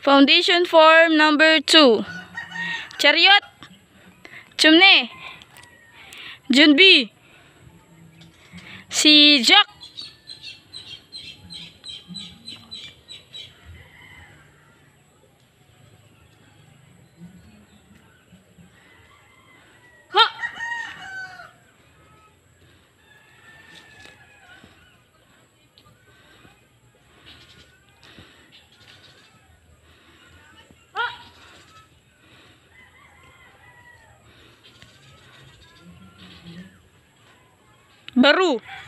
Foundation form number 2. Chariot. Chumne. Junbi. Si Jack. Ha! Baru.